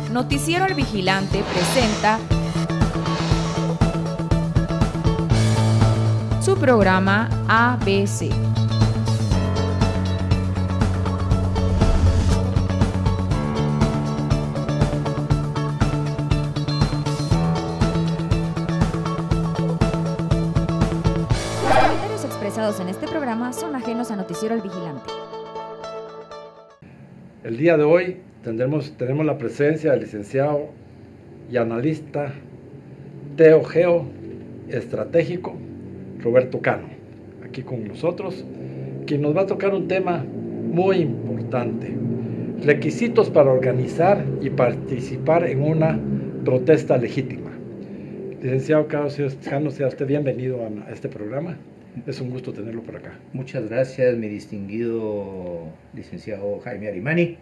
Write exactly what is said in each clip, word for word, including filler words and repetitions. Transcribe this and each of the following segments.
Noticiero El Vigilante presenta su programa A B C. Los comentarios expresados en este programa son ajenos a Noticiero El Vigilante. El día de hoy tendremos, tenemos la presencia del licenciado y analista Teo estratégico Roberto Cano, aquí con nosotros, quien nos va a tocar un tema muy importante: requisitos para organizar y participar en una protesta legítima. Licenciado Cano, sea usted bienvenido a este programa. Es un gusto tenerlo por acá. Muchas gracias, mi distinguido licenciado Jaime Arimani.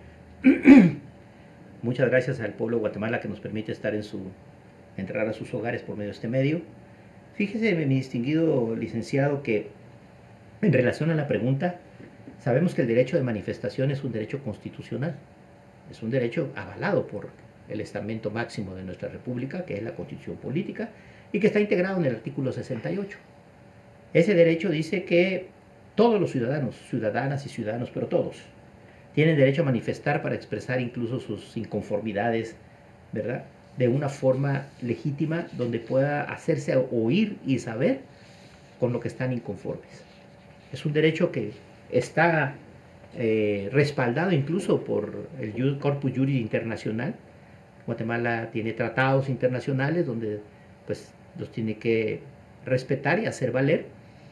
Muchas gracias al pueblo de Guatemala que nos permite estar en su, entrar a sus hogares por medio de este medio. Fíjese, mi distinguido licenciado, que en relación a la pregunta, sabemos que el derecho de manifestación es un derecho constitucional, es un derecho avalado por el estamento máximo de nuestra república, que es la Constitución Política, y que está integrado en el artículo sesenta y ocho. Ese derecho dice que todos los ciudadanos, ciudadanas y ciudadanos, pero todos, tienen derecho a manifestar para expresar incluso sus inconformidades, ¿verdad?, de una forma legítima donde pueda hacerse oír y saber con lo que están inconformes. Es un derecho que está eh, respaldado incluso por el Corpus Juris Internacional. Guatemala tiene tratados internacionales donde pues los tiene que respetar y hacer valer.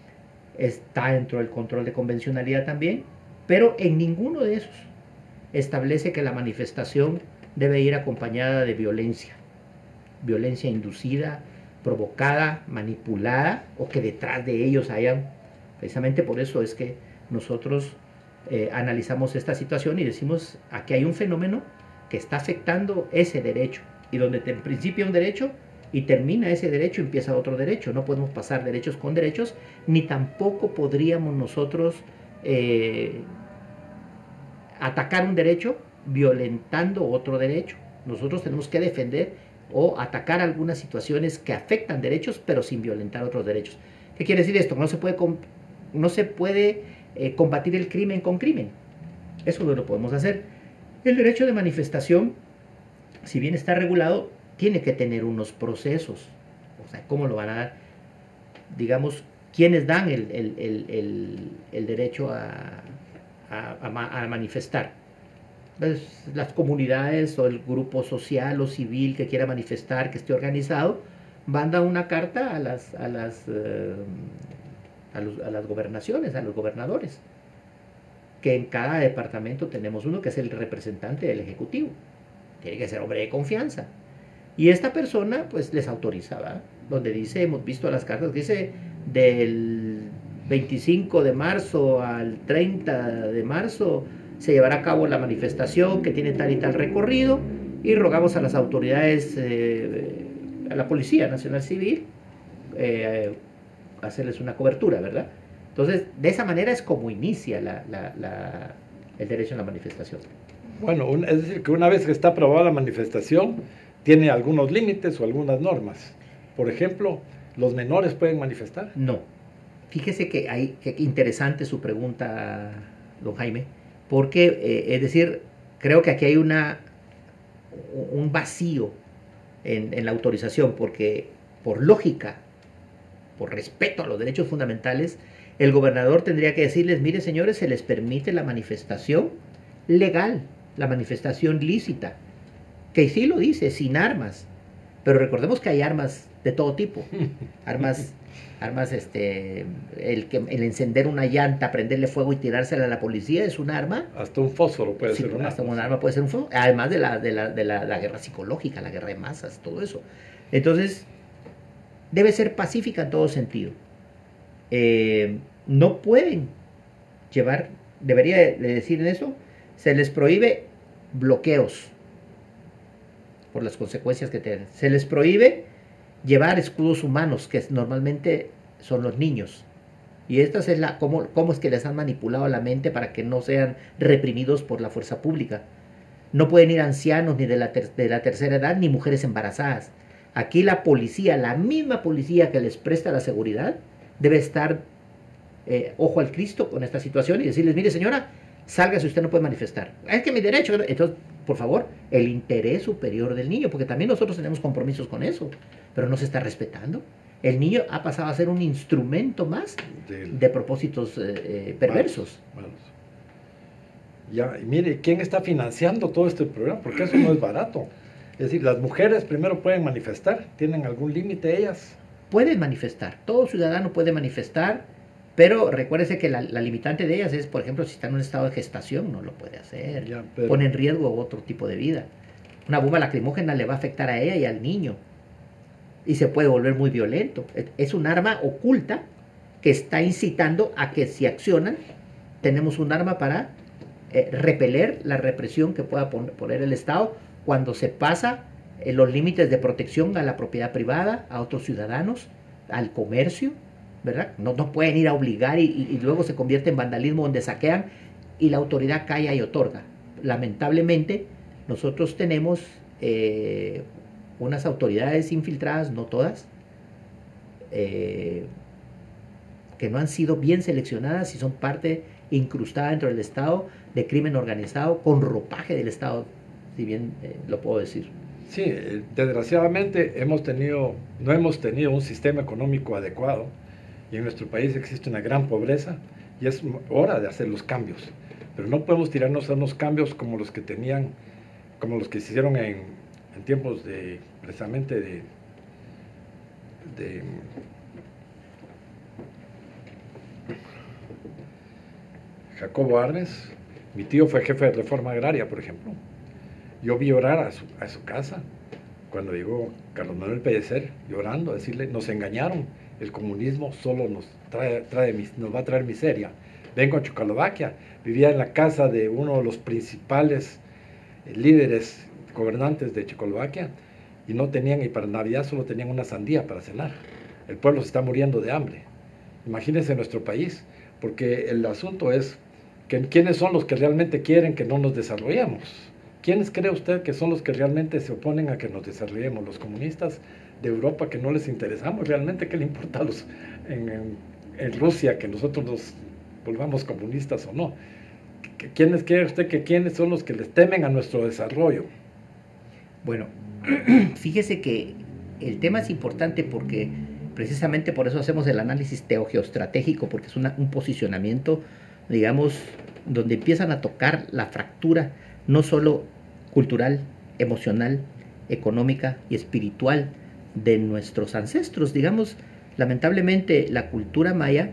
Está dentro del control de convencionalidad también, pero en ninguno de esos establece que la manifestación debe ir acompañada de violencia, violencia inducida, provocada, manipulada, o que detrás de ellos hayan. Precisamente por eso es que nosotros eh, analizamos esta situación y decimos: aquí hay un fenómeno que está afectando ese derecho, y donde en principio un derecho y termina ese derecho, empieza otro derecho. No podemos pasar derechos con derechos, ni tampoco podríamos nosotros eh, atacar un derecho violentando otro derecho. Nosotros tenemos que defender o atacar algunas situaciones que afectan derechos, pero sin violentar otros derechos. ¿Qué quiere decir esto? No se puede, no se puede eh, combatir el crimen con crimen. Eso no lo podemos hacer. El derecho de manifestación, si bien está regulado, tiene que tener unos procesos. O sea, ¿cómo lo van a dar? Digamos, ¿quiénes dan el, el, el, el, el derecho a, a, a, a manifestar? Pues, las comunidades o el grupo social o civil que quiera manifestar, que esté organizado, manda una carta a las, a las, eh, a los, a las gobernaciones, a los gobernadores, que en cada departamento tenemos uno que es el representante del Ejecutivo. Tiene que ser hombre de confianza. Y esta persona pues les autoriza, ¿verdad? Donde dice, hemos visto las cartas, dice del veinticinco de marzo al treinta de marzo se llevará a cabo la manifestación que tiene tal y tal recorrido, y rogamos a las autoridades, eh, a la Policía Nacional Civil, eh, hacerles una cobertura, ¿verdad? Entonces, de esa manera es como inicia la, la, la, el derecho a la manifestación. Bueno, un, es decir, que una vez que está aprobada la manifestación, tiene algunos límites o algunas normas. Por ejemplo, ¿los menores pueden manifestar? No. Fíjese que hay, que interesante su pregunta, don Jaime, porque, eh, es decir, creo que aquí hay una, un vacío en, en la autorización, porque por lógica, por respeto a los derechos fundamentales, el gobernador tendría que decirles: mire, señores, se les permite la manifestación legal, la manifestación lícita, que sí lo dice, sin armas, pero recordemos que hay armas de todo tipo, armas, armas, este, el, que, el encender una llanta, prenderle fuego y tirársela a la policía es un arma. Hasta un fósforo puede sí, ser un hasta arma. un arma puede ser un fósforo, además de la, de la, de la, la guerra psicológica, la guerra de masas, todo eso. Entonces, debe ser pacífica en todo sentido. Eh, no pueden llevar, debería de decir en eso, se les prohíbe bloqueos por las consecuencias que tienen. Se les prohíbe llevar escudos humanos, que normalmente son los niños. Y esta es la, cómo, cómo es que les han manipulado la mente para que no sean reprimidos por la fuerza pública. No pueden ir ancianos ni de la, ter de la tercera edad ni mujeres embarazadas. Aquí la policía, la misma policía que les presta la seguridad, debe estar eh, ojo al Cristo con esta situación y decirles, mire señora, sálgase, usted no puede manifestar. Es que mi derecho, entonces, por favor, el interés superior del niño, porque también nosotros tenemos compromisos con eso, pero no se está respetando. El niño ha pasado a ser un instrumento más Del... de propósitos eh, eh, perversos. Malos, malos. Ya, y mire, ¿quién está financiando todo este programa? Porque eso no es barato. Es decir, las mujeres primero pueden manifestar, ¿tienen algún límite ellas? Pueden manifestar, todo ciudadano puede manifestar, pero recuérdese que la, la limitante de ellas es, por ejemplo, si está en un estado de gestación, no lo puede hacer, ya, pero... pone en riesgo otro tipo de vida. Una bomba lacrimógena le va a afectar a ella y al niño, y se puede volver muy violento. Es un arma oculta que está incitando a que si accionan, tenemos un arma para eh, repeler la represión que pueda poner el Estado cuando se pasa eh, los límites de protección a la propiedad privada, a otros ciudadanos, al comercio, ¿verdad? No, no pueden ir a obligar y, y, y luego se convierte en vandalismo donde saquean y la autoridad calla y otorga. Lamentablemente, nosotros tenemos eh, unas autoridades infiltradas, no todas, eh, que no han sido bien seleccionadas y son parte incrustada dentro del Estado de crimen organizado con ropaje del Estado, si bien eh, lo puedo decir. Sí, desgraciadamente hemos tenido, no hemos tenido un sistema económico adecuado y en nuestro país existe una gran pobreza y es hora de hacer los cambios, pero no podemos tirarnos a unos cambios como los que tenían, como los que se hicieron en, en tiempos de, precisamente de, de Jacobo Arbenz. Mi tío fue jefe de Reforma Agraria, por ejemplo. Yo vi llorar a su, a su casa cuando llegó Carlos Manuel Pellecer, llorando, a decirle, nos engañaron, el comunismo solo nos, trae, trae, nos va a traer miseria. Vengo a Checoslovaquia, vivía en la casa de uno de los principales eh, líderes gobernantes de Checoslovaquia y no tenían, y para Navidad solo tenían una sandía para cenar. El pueblo se está muriendo de hambre. Imagínense nuestro país, porque el asunto es que quiénes son los que realmente quieren que no nos desarrollemos. ¿Quiénes cree usted que son los que realmente se oponen a que nos desarrollemos? ¿Los comunistas de Europa que no les interesamos realmente? ¿Qué le importa a los en, en, en Rusia que nosotros nos volvamos comunistas o no? ¿Quiénes cree usted que quiénes son los que les temen a nuestro desarrollo? Bueno, fíjese que el tema es importante porque precisamente por eso hacemos el análisis teogeoestratégico, porque es una, un posicionamiento, digamos, donde empiezan a tocar la fractura no solo cultural, emocional, económica y espiritual de nuestros ancestros. Digamos, lamentablemente la cultura maya,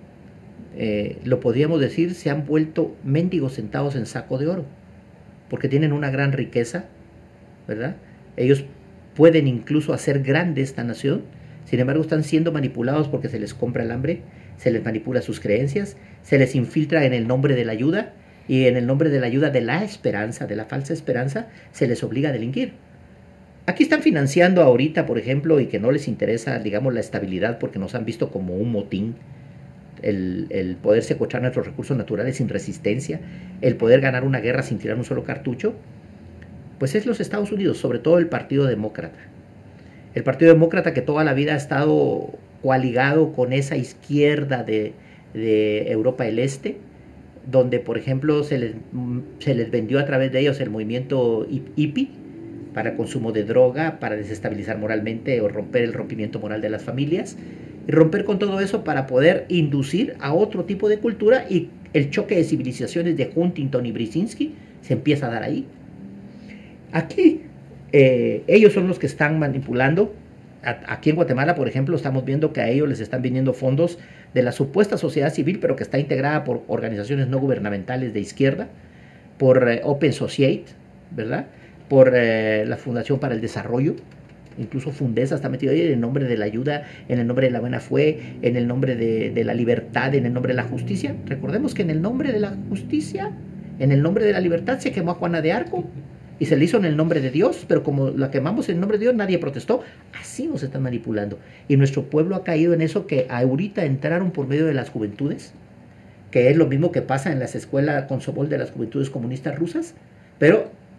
eh, lo podríamos decir, se han vuelto mendigos sentados en saco de oro, porque tienen una gran riqueza, ¿verdad? Ellos pueden incluso hacer grande esta nación, sin embargo están siendo manipulados porque se les compra el hambre, se les manipula sus creencias, se les infiltra en el nombre de la ayuda, y en el nombre de la ayuda de la esperanza, de la falsa esperanza, se les obliga a delinquir. Aquí están financiando ahorita, por ejemplo, y que no les interesa, digamos, la estabilidad porque nos han visto como un motín, el, el poder secuestrar nuestros recursos naturales sin resistencia, el poder ganar una guerra sin tirar un solo cartucho, pues es los Estados Unidos, sobre todo el Partido Demócrata. El Partido Demócrata que toda la vida ha estado coaligado con esa izquierda de, de Europa del Este, donde, por ejemplo, se les, se les vendió a través de ellos el movimiento hippie para consumo de droga, para desestabilizar moralmente o romper el rompimiento moral de las familias, y romper con todo eso para poder inducir a otro tipo de cultura, y el choque de civilizaciones de Huntington y Brzezinski se empieza a dar ahí. Aquí, eh, ellos son los que están manipulando. Aquí en Guatemala, por ejemplo, estamos viendo que a ellos les están viniendo fondos de la supuesta sociedad civil, pero que está integrada por organizaciones no gubernamentales de izquierda, por eh, Open Society, ¿verdad? Por eh, la Fundación para el Desarrollo, incluso Fundesa está metido ahí en el nombre de la ayuda, en el nombre de la buena fe, en el nombre de, de la libertad, en el nombre de la justicia. Recordemos que en el nombre de la justicia, en el nombre de la libertad se quemó a Juana de Arco, y se le hizo en el nombre de Dios, pero como la quemamos en el nombre de Dios, nadie protestó. Así nos están manipulando. Y nuestro pueblo ha caído en eso, que ahorita entraron por medio de las juventudes, que es lo mismo que pasa en las escuelas Komsomol de las juventudes comunistas rusas, pero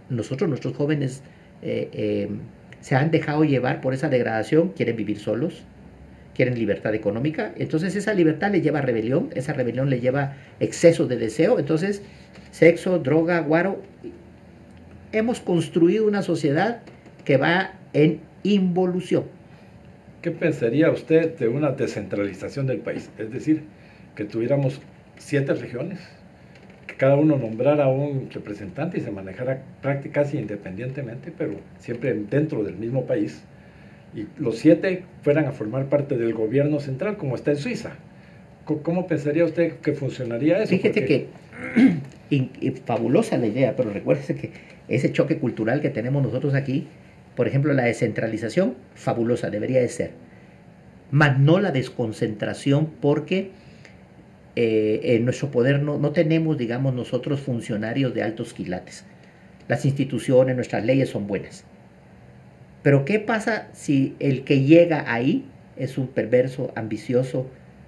nosotros, nuestros jóvenes, eh, eh, se han dejado llevar por esa degradación, quieren vivir solos, quieren libertad económica, entonces esa libertad le lleva a rebelión, esa rebelión le lleva exceso de deseo, entonces sexo, droga, guaro. Hemos construido una sociedad que va en involución. ¿Qué pensaría usted de una descentralización del país? Es decir, que tuviéramos siete regiones, que cada uno nombrara un representante y se manejara prácticamente casi independientemente, pero siempre dentro del mismo país, y los siete fueran a formar parte del gobierno central, como está en Suiza. ¿Cómo pensaría usted que funcionaría eso? Fíjate Porque... que, y, y fabulosa la idea, pero recuérdese que ese choque cultural que tenemos nosotros aquí, por ejemplo, la descentralización, fabulosa, debería de ser, más no la desconcentración, porque eh, en nuestro poder no, no tenemos, digamos, nosotros funcionarios de altos quilates. Las instituciones, nuestras leyes son buenas. Pero ¿qué pasa si el que llega ahí es un perverso, ambicioso,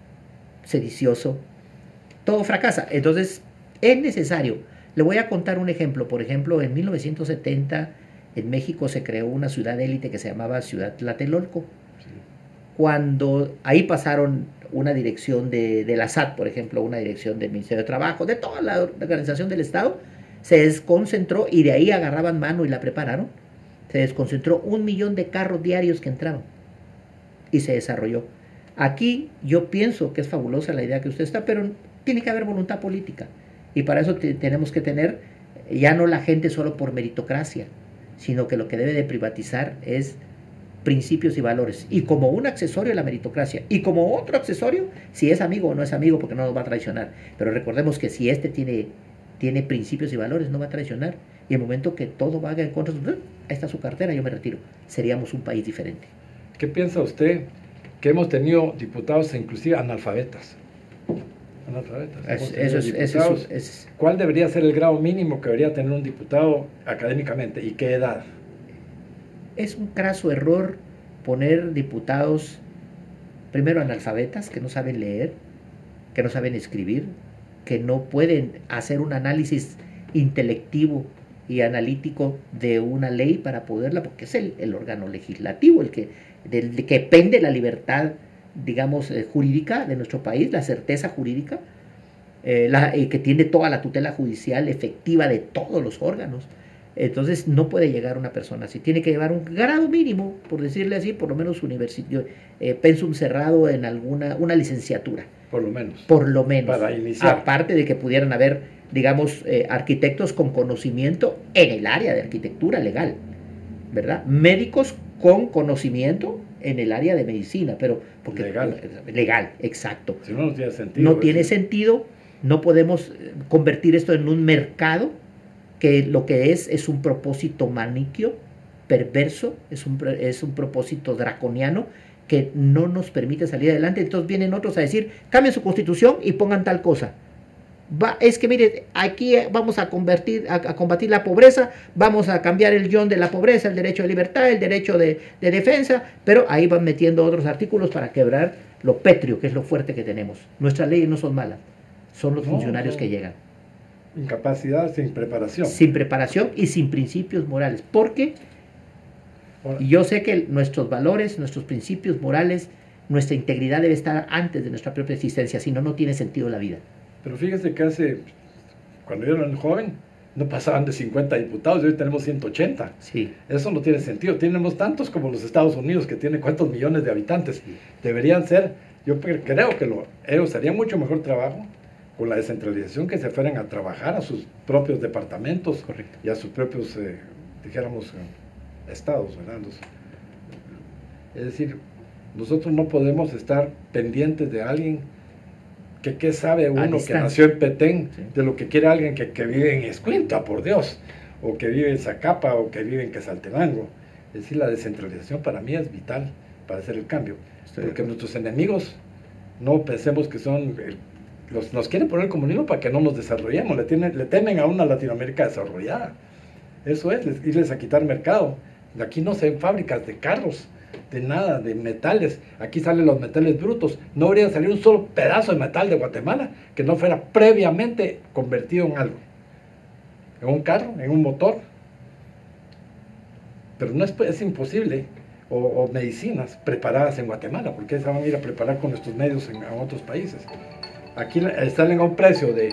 sedicioso? Todo fracasa. Entonces, es necesario. Le voy a contar un ejemplo. Por ejemplo, en mil novecientos setenta en México se creó una ciudad élite que se llamaba Ciudad Tlatelolco. Sí. Cuando ahí pasaron una dirección de, de la S A T, por ejemplo, una dirección del Ministerio de Trabajo, de toda la organización del Estado, se desconcentró y de ahí agarraban mano y la prepararon. Se desconcentró un millón de carros diarios que entraban y se desarrolló. Aquí yo pienso que es fabulosa la idea que usted está, pero tiene que haber voluntad política. Y para eso tenemos que tener ya no la gente solo por meritocracia, sino que lo que debe de privatizar es principios y valores. Y como un accesorio a la meritocracia. Y como otro accesorio, si es amigo o no es amigo, porque no nos va a traicionar. Pero recordemos que si este tiene, tiene principios y valores, no va a traicionar. Y el momento que todo vaya en contra, ahí está su cartera, yo me retiro. Seríamos un país diferente. ¿Qué piensa usted que hemos tenido diputados inclusive analfabetas? Analfabetas. Es, eso es, eso es, es, ¿Cuál debería ser el grado mínimo que debería tener un diputado académicamente y qué edad? Es un craso error poner diputados, primero analfabetas, que no saben leer, que no saben escribir, que no pueden hacer un análisis intelectivo y analítico de una ley para poderla, porque es el, el órgano legislativo el que, del de que pende la libertad, digamos, eh, jurídica de nuestro país, la certeza jurídica, eh, la, eh, que tiene toda la tutela judicial efectiva de todos los órganos. Entonces no puede llegar una persona así, tiene que llevar un grado mínimo, por decirle así, por lo menos universitario, eh, pensum cerrado en alguna, una licenciatura. Por lo menos. Por lo menos. Para iniciar. Aparte de que pudieran haber, digamos, eh, arquitectos con conocimiento en el área de arquitectura legal, ¿verdad? Médicos con conocimiento en el área de medicina, pero porque legal. Legal, exacto. Si no, no tiene sentido. No tiene sentido, no podemos convertir esto en un mercado que lo que es es un propósito maniquio, perverso, es un, es un propósito draconiano que no nos permite salir adelante. Entonces vienen otros a decir, cambien su constitución y pongan tal cosa. Va, es que mire, aquí vamos a convertir, a, a combatir la pobreza, vamos a cambiar el guión de la pobreza, el derecho de libertad, el derecho de, de defensa, pero ahí van metiendo otros artículos para quebrar lo pétreo, que es lo fuerte que tenemos. Nuestras leyes no son malas, son los no, funcionarios no. que llegan. Incapacidad sin preparación. Sin preparación y sin principios morales, porque bueno. yo sé que nuestros valores, nuestros principios morales, nuestra integridad debe estar antes de nuestra propia existencia, si no, no tiene sentido la vida. Pero fíjese que hace, cuando yo era joven, no pasaban de cincuenta diputados y hoy tenemos ciento ochenta. Sí. Eso no tiene sentido. Tenemos tantos como los Estados Unidos, que tiene cuántos millones de habitantes. Sí. Deberían ser, yo creo que lo, ellos harían mucho mejor trabajo con la descentralización, que se fueran a trabajar a sus propios departamentos. Correcto. Y a sus propios, eh, dijéramos, eh, estados, ¿verdad? Los, es decir, nosotros no podemos estar pendientes de alguien que qué sabe uno que nació en Petén, sí. de lo que quiere alguien que, que vive en Escuintla, por Dios, o que vive en Zacapa, o que vive en Quetzaltenango. Es decir, la descentralización para mí es vital para hacer el cambio. Estoy porque nuestros enemigos, no pensemos que son... El, Los, nos quieren poner el comunismo para que no nos desarrollemos, le, tienen, le temen a una Latinoamérica desarrollada. Eso es, les, irles a quitar mercado. Aquí no se ven fábricas de carros, de nada, de metales. Aquí salen los metales brutos. No habría salido un solo pedazo de metal de Guatemala que no fuera previamente convertido en algo. En un carro, en un motor. pero no es, es imposible, o, o medicinas preparadas en Guatemala, porque se van a ir a preparar con nuestros medios en, en otros países. Aquí salen a un precio de,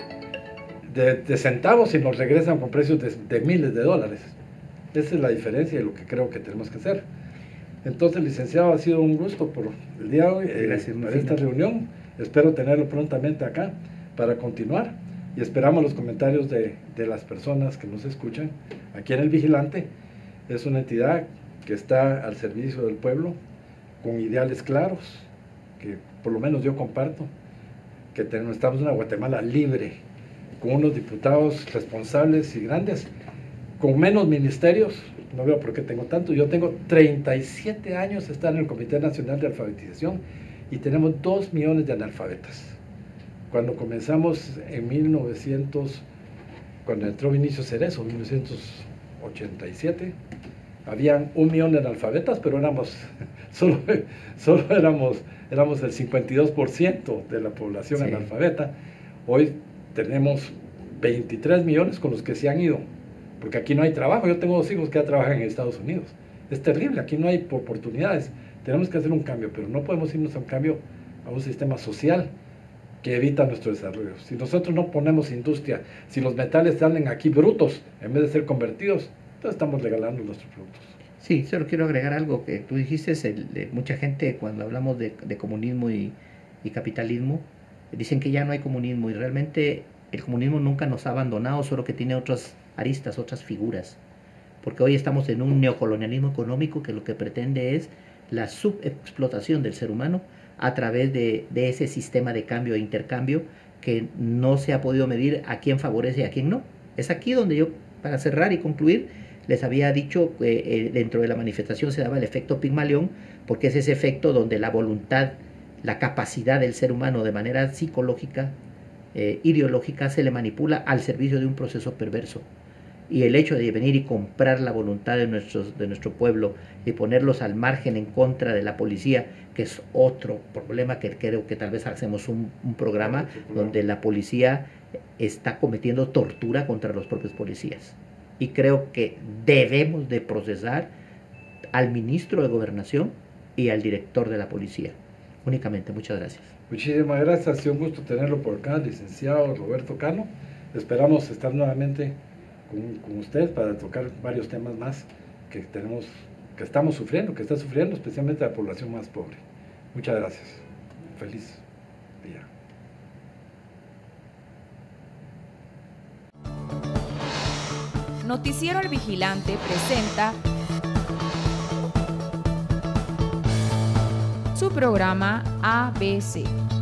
de, de centavos y nos regresan con precios de, de miles de dólares. Esa es la diferencia de lo que creo que tenemos que hacer. Entonces, licenciado, ha sido un gusto por el día de hoy, eh, Gracias, por esta reunión. Espero tenerlo prontamente acá para continuar y esperamos los comentarios de, de las personas que nos escuchan. Aquí en El Vigilante es una entidad que está al servicio del pueblo, con ideales claros, que por lo menos yo comparto, que tenemos, estamos en una Guatemala libre, con unos diputados responsables y grandes, con menos ministerios. No veo por qué tengo tanto. Yo tengo treinta y siete años de estar en el Comité Nacional de Alfabetización y tenemos dos millones de analfabetas. Cuando comenzamos en mil novecientos, cuando entró Vinicio Cerezo, en mil novecientos ochenta y siete, habían un millón de analfabetas, pero éramos, solo, solo éramos, éramos el cincuenta y dos por ciento de la población sí. analfabeta. Hoy tenemos veintitrés millones con los que se han ido, porque aquí no hay trabajo. Yo tengo dos hijos que ya trabajan en Estados Unidos. Es terrible, aquí no hay oportunidades. Tenemos que hacer un cambio, pero no podemos irnos a un cambio a un sistema social que evita nuestro desarrollo. Si nosotros no ponemos industria, si los metales salen aquí brutos en vez de ser convertidos, entonces estamos regalando nuestros productos. Sí, solo quiero agregar algo que tú dijiste. El, de mucha gente, cuando hablamos de, de comunismo y, y capitalismo, dicen que ya no hay comunismo, y realmente el comunismo nunca nos ha abandonado, solo que tiene otras aristas, otras figuras, porque hoy estamos en un neocolonialismo económico que lo que pretende es la subexplotación del ser humano a través de, de ese sistema de cambio e intercambio que no se ha podido medir a quién favorece y a quién no. Es aquí donde yo, para cerrar y concluir, les había dicho que eh, dentro de la manifestación se daba el efecto Pigmalión, porque es ese efecto donde la voluntad, la capacidad del ser humano de manera psicológica, eh, ideológica, se le manipula al servicio de un proceso perverso. Y el hecho de venir y comprar la voluntad de, nuestros, de nuestro pueblo y ponerlos al margen en contra de la policía, que es otro problema que creo que tal vez hacemos un, un programa donde la policía está cometiendo tortura contra los propios policías. Y creo que debemos de procesar al ministro de Gobernación y al director de la policía. Únicamente, muchas gracias. Muchísimas gracias, ha sido un gusto tenerlo por acá, licenciado Roberto Cano. Esperamos estar nuevamente con, con usted para tocar varios temas más que tenemos, que estamos sufriendo, que está sufriendo especialmente la población más pobre. Muchas gracias. Feliz día. Noticiero El Vigilante presenta su programa A B C.